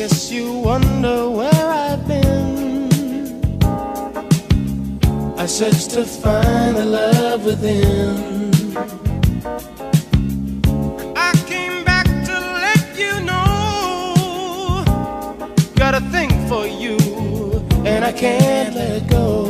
Guess you wonder where I've been. I searched to find the love within. I came back to let you know, got a thing for you, and I can't let go.